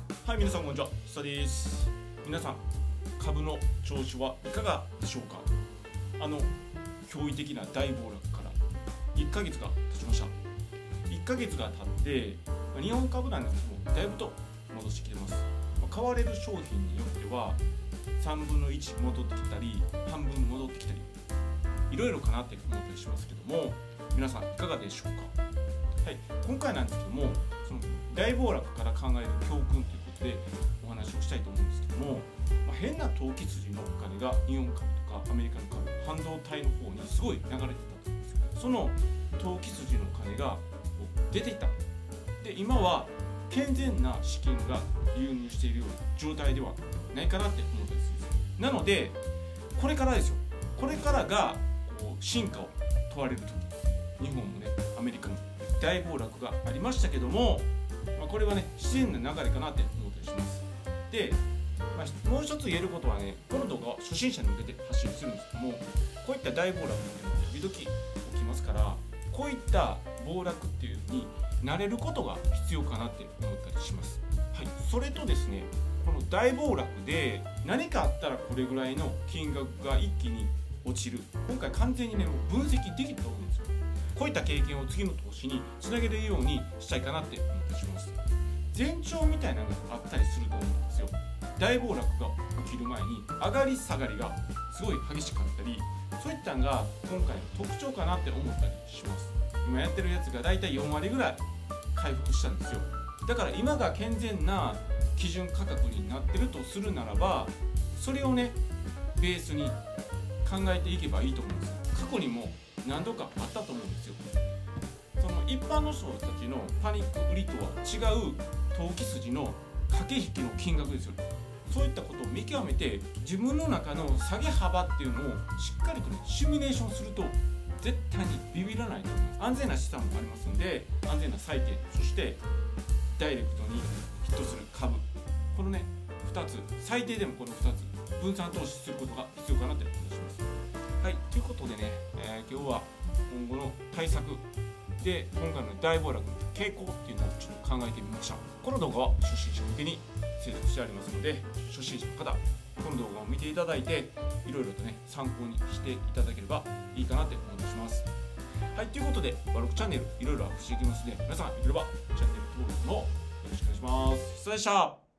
はい、皆さんこんにちは、スタです。皆さん、株の調子はいかがでしょうか。驚異的な大暴落から1ヶ月が経ちました。1ヶ月が経って、日本株なんですけども、だいぶと戻してきてます。買われる商品によっては、3分の1戻ってきたり、半分戻ってきたり、いろいろかなって思ったりしますけども、皆さんいかがでしょうか。はい、今回なんですけども、その大暴落から考える教訓ということでお話をしたいと思うんですけども、変な投機筋のお金が日本株とかアメリカの株、半導体の方にすごい流れてたと思うんですよ。その投機筋のお金が出ていった。で、今は健全な資金が流入しているような状態ではないかなって思ったりするんですよ。なので、これからですよ。これからが進化を問われる時、日本もね、アメリカも大暴落がありましたけども、これはね、自然な流れかなって思ったりします。で、もう一つ言えることはね、この動画は初心者に向けて発信するんですけども、こういった大暴落っていうのは時々起きますから、こういった暴落っていうのに慣れることが必要かなって思ったりします。はい、それとですね、この大暴落で何かあったらこれぐらいの金額が一気に落ちる、今回完全にね、もう分析できたと思うんですよ。こういった経験を次の投資につなげるようにしたいかなって思ったりします。前兆みたいなのがあったりすると思うんですよ。大暴落が起きる前に上がり下がりがすごい激しかったり、そういったのが今回の特徴かなって思ったりします。今やってるやつがだいたい4割ぐらい回復したんですよ。だから今が健全な基準価格になってるとするならば、それをねベースに考えていけばいいと思うんですよ。過去にも何度かあったと思うんですよ。その一般の人たちのパニック売りとは違う投機筋の駆け引きの金額ですよね。そういったことを見極めて、自分の中の下げ幅っていうのをしっかりとねシミュレーションすると絶対にビビらないと思います。安全な資産もありますんで、安全な債券、そしてダイレクトにヒットする株、このね2つ、最低でもこの2つ分散投資することが必要かなって思います。はい、ということでね、今日は今後の対策で今回の大暴落の傾向っていうのをちょっと考えてみました。この動画は初心者向けに制作してありますので、初心者の方、この動画を見ていただいていろいろとね参考にしていただければいいかなって思いします。はい、ということでバロクチャンネルいろいろアップしていきますので、皆さんよければチャンネル登録もよろしくお願いします。失礼でした。